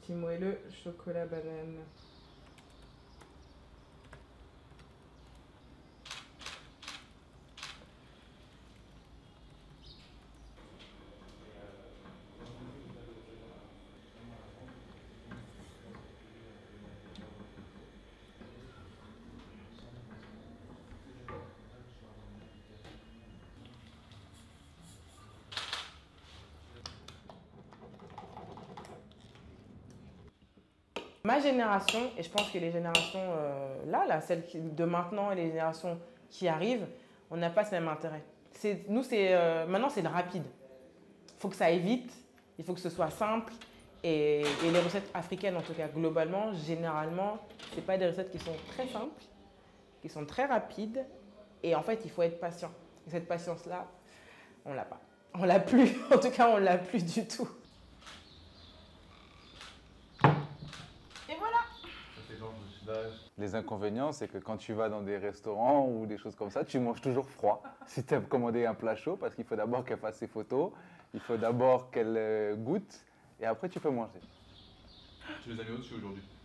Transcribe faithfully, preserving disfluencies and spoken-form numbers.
petit moelleux, chocolat, banane. Ma génération, et je pense que les générations euh, là, là, celles qui, de maintenant et les générations qui arrivent, on n'a pas ce même intérêt. Nous, c'est euh, maintenant, c'est le rapide. Il faut que ça aille vite, il faut que ce soit simple. Et, et les recettes africaines, en tout cas, globalement, généralement, ce pas des recettes qui sont très simples, qui sont très rapides. Et en fait, il faut être patient. Et cette patience-là, on l'a pas. On l'a plus. En tout cas, on l'a plus du tout. Les inconvénients, c'est que quand tu vas dans des restaurants ou des choses comme ça, tu manges toujours froid. Si tu as commandé un plat chaud, parce qu'il faut d'abord qu'elle fasse ses photos, il faut d'abord qu'elle euh, goûte, et après tu peux manger. Tu les as mis au-dessus aujourd'hui?